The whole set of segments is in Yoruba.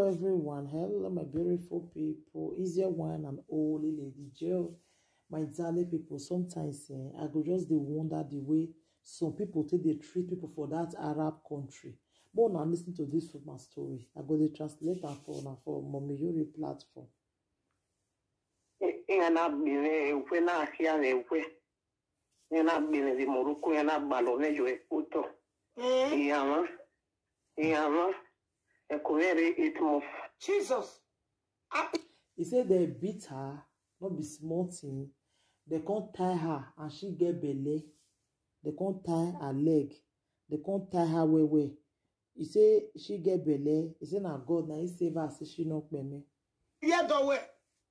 everyone. Hello, my beautiful people. Easier one and only Lady Jill. My darling people, sometimes I go just wonder the way some people take they treat people for that Arab country. But now listen to this from my story. I go the translator for Mommy Yuri platform. Na bine na ahia na ekwe na bine di Morocco na balo na jo uto yama ekwere it move Jesus. He said they beat her, not be small thing. They can't tie her and she get belly. They can't tie her leg. They can't tie her way. He say she get belly. He say na God na he save her say she not pay me. Yeah, the way.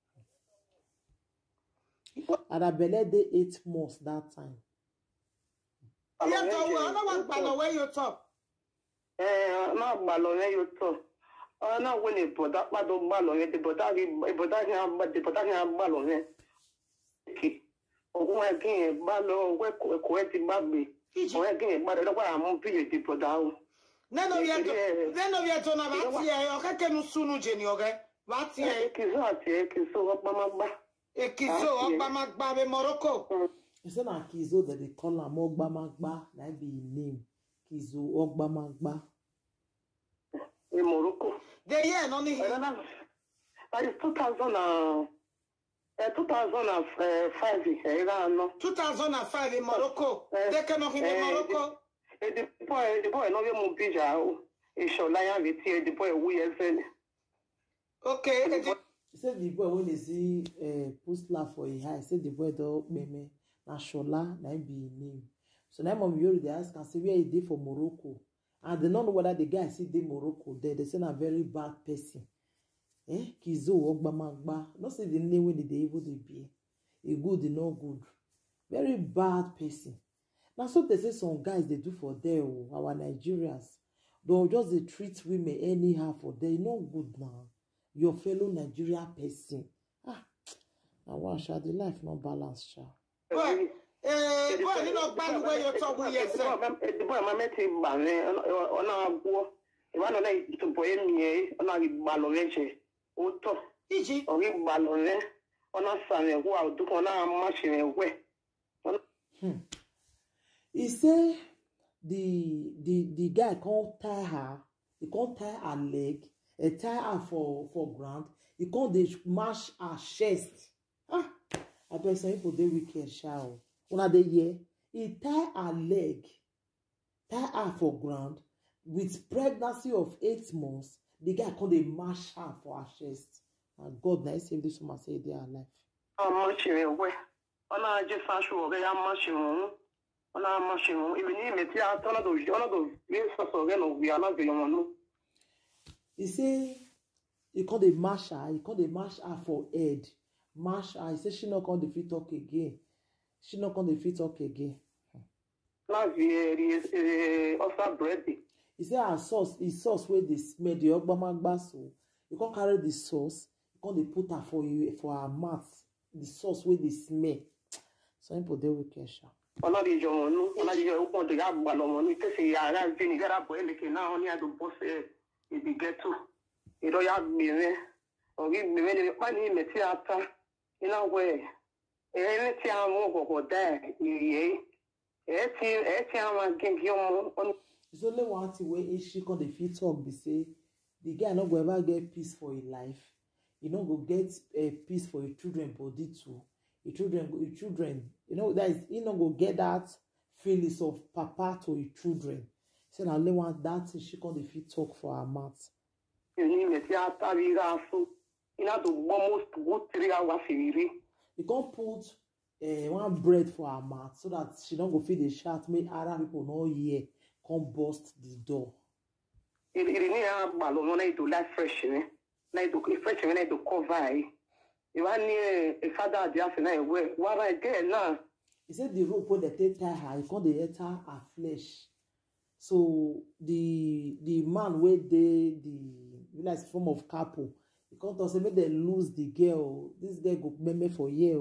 And her belly dey 8 months that time. Yeah, the way. I don't want to where you talk. Na balo na yo to na woni boda pa do balo ye de boda nya balo ne ki ogun egin balo we ko ti bagbe o egin balo lo pa am bi de boda o Neno vieto na vati e o kake nu sunu jeni oge vati e kizo ogba magba ekizo ogba magba be Morocco. He say na Kizo that they call am Ogba Magba, na be him name. Kizo Ogba Magba. in Morocco. The year no ni. That is 2005 no. 2005 in Morocco. They came up in Morocco. The boy no be mo bija o. E shola ya veti the boy we yesterday. Okay. He said the boy when they see post laugh for a high, said the boy don't meme na Shola na be his name. So now mom you they ask and say where he did for Morocco. And they don't know whether the guy see the Morocco there. They say a very bad person. Kizo Ogba Magba. Not say the name when they evil they be. A good, they no good. Very bad person. Now so they say some guys they do for there, our Nigerians. They'll just they treat women anyhow for they no good now. Your fellow Nigerian person. Now watch the life no balance, child. Boy, you know bad where you talk with yourself. The boy my mate bane ona agwo. E wa no na to boy mi ona ri balo reje. Oto. Iji. Ori balo re. Ona sane wo aduko na machine we. He say the guy can't tie her. He can't tie her leg. He tie her for ground. He can't mash her chest. I bet some people they wicked shower. Una dey hear? He tie her leg, tie her for ground with pregnancy of 8 months. The guy can't dey mash her for her chest. And God na save this woman say they are alive. Machine we. Ona je fashion we ya machine. Ona machine even me ti a tona do we so we no we ala be no. He say he can't dey mash her. He can't dey mash her for head. Mash her. He say she not going to fit talk again. She not going to fit talk again. Na very offer bread. He say her sauce, his sauce where they smell the Ogba Magba so. You can't carry the sauce. You can't dey put her for her mouth. The sauce where they smell. Some people they will catch her. Ona di jo no, ona di jo ko de ga gba lo mo ni te se ya ra vini gara bo ele ke na oni ado boss e bi geto. E do ya gbe re. Ori gbe re ni pa ni me ti ata. Ina we. E ti àwọn gogo da iye. E ti àwọn gengi omo. It's only one thing where she can the fit talk be say the guy not go ever get peace for his life. He not go get peace for his children body too. His children, you know, that is he not go get that feelings of papa to his children. Say so only one that thing she can the fit talk for her mouth. You me ti ata ri ga so. Ina to almost go 3 hours firi. You can't put one bread for her mouth so that she don't go feed the shout. Make other people know here come bust the door. It ni a balo no na do life fresh ni. Na do fresh ni na do cover. You want a father dey ask na we. What again now? He said the rope when they take tie her, he can't dey enter her flesh. So the man where the like form of couple. He can't say make they lose the girl. This girl go meme for year.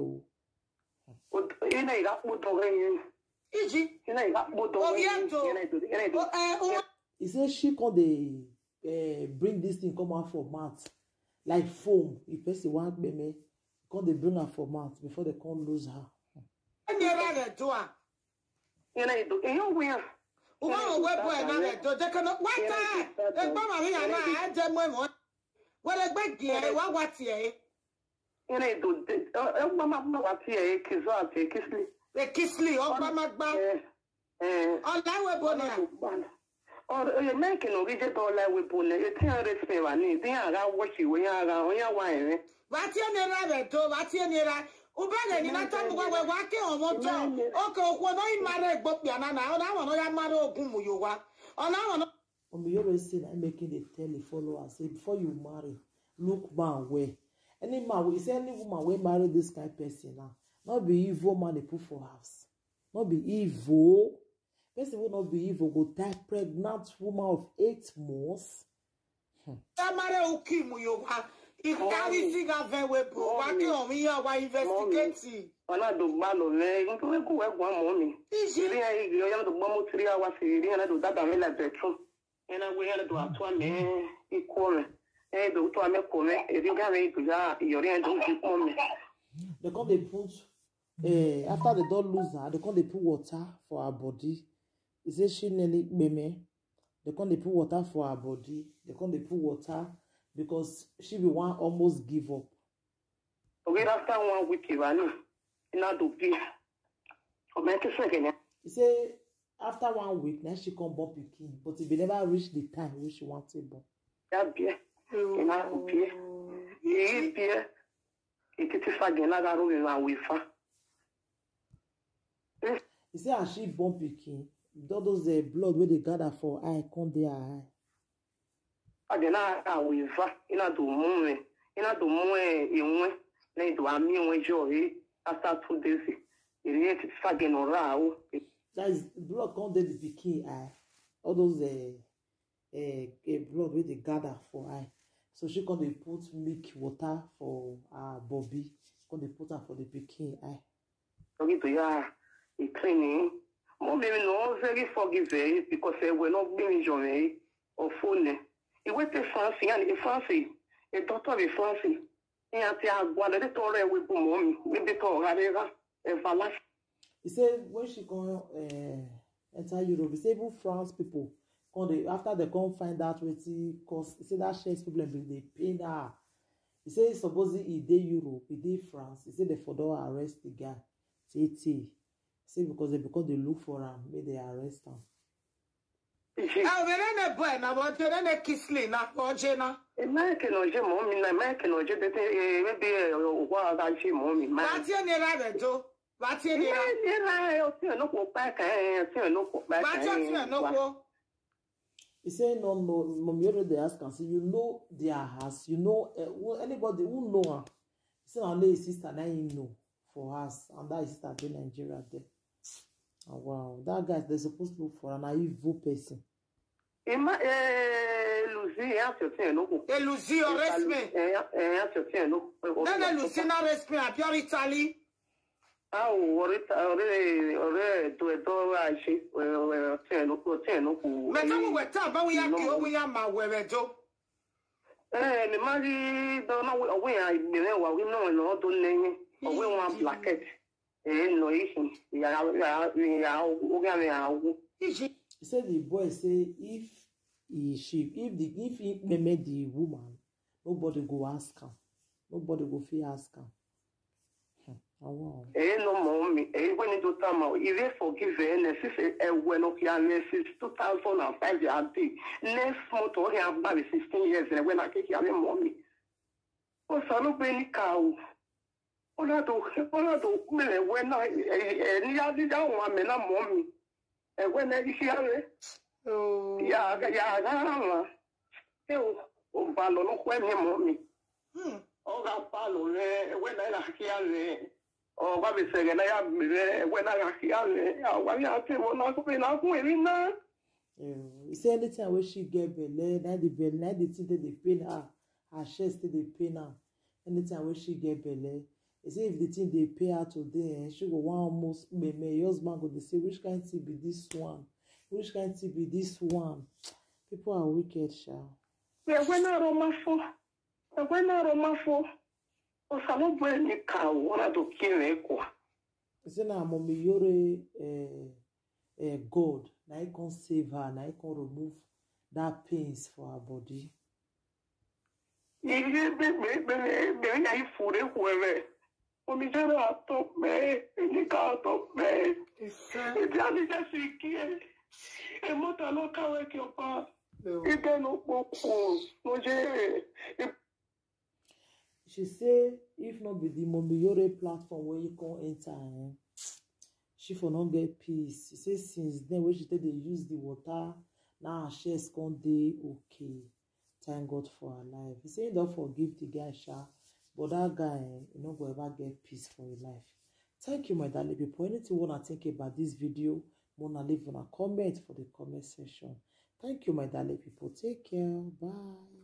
Ina ira puto gen. Iji. Ina ira puto gen. He said she can't bring this thing come out for mouth like foam. If person want me, come they bring her for mouth before they can't lose her. And you're right to her. You know, we are. One web boy, another. They cannot. What time? The mama here, I had them one. What a big year, what's here? You know, Mama, what's here? Kissley. The Kissley, oh, Mama, on that web boy. Or you're making a rigid dollar with Bonnet, it's here, it's they are watching when you are wine. What's your name? What's your name? Ubanga ni nata mwa wake omoto oko kwa no imare gbopia na ona won ya mare ogun mu yo wa ona won you always say that making the tell the followers say before you marry look man where any man we say any woman we marry this kind of person now not be evil man they put for house not be evil person will not be evil go tie pregnant woman of 8 months mare oki mu yo wa. If carry cigar very bro, what on me are investigating? Ona do malo le, nko we ku we gwa mommy. Iri ai yo ya do bomo 3 hours iri na do dada me la betro. Ena we ya do atwa me ikore. Do to ame ko me, iri ga me do ya yori do ku me. They come they put after they don't lose her, they come they put water for her body. He say she nearly meme. They come they put water for her body. They come they put water because she will want almost give up. Okay, after 1 week, you know, do be. He say after 1 week, now she come born pikin, but if they never reach the time when she wants to born. Yeah, be. You know, be. You be. It is again. I got over with her. He say as she born pikin, all those blood where they gather for eye come their eye. Agena awiva ina do muwe inwe na do ami won joy after 2 days iri eti fagen ora o that is blood come dey the pikin eye all those blood wey dey gather for eye so she come dey put milk water for her bobby come dey put am for the pikin eye okay to ya e cleaning mo me no very forgiving because we no bring joy or phone. He went to France, and in France, a doctor of France, he had to go to the Torah with Bumon, with the Torah, and he said when she come enter Europe, he said even France people, after they come find out what he cause, he said that shares problem, they pain her. He said supposedly he did Europe, he did France, he said they for don't arrest the guy. He said because they look for him, maybe they arrest him. Ah, boy, na what you na Kissley na ojena. American oje mommy na American oje de maybe wa ga chi mommy. What you need to do? What you need? Yeah, you no go back you no go back. What you no go? He said no, mommy already ask and say you know their house, you know anybody who know her. He said only his sister na him know for us, and that his sister in Nigeria there. Oh, wow, that guy they're supposed to look for an evil person. Lucy, Lucy, arrest me. No, Lucy, not arrest me. I'm pure Italy. Ah, he said the boy say if he made the woman, nobody go ask him. Nobody go feel ask him. Oh, wow. No mommy. When you do time, if you forgive when since 2005 next month I have married 16 years and when I take your mommy. Oh, so no penny cow. When I when I did that one, mommy. And when I hear it, yeah, oh, Balo, when him, mommy. Oh, that Balo, when I hear it, oh, what is saying, I have when I hear it, I have to not be not winning now. You say anything where she get belly, now the thing that they pain her chest they pain her. Anytime where she get belly. He say if the thing they pay her today, she go one almost my husband go they say which kind thing be this one? Which kind thing be this one? People are wicked, sha. When Romafo, or some boy in the car, one to kill equa. Zena mommy yore God, na I can save her, na I can remove that pains for her body. She say if not be the Momiyore platform where you can enter, she for not get peace. She say since then when she said they use the water, now her shares can't dey okay. Thank God for her life. He say don't forgive the guy, sha, but that guy, you know, go ever get peace for his life. Thank you, my darling people. Anything you wanna think about this video, wanna leave on a comment for the comment section. Thank you, my darling people. Take care. Bye.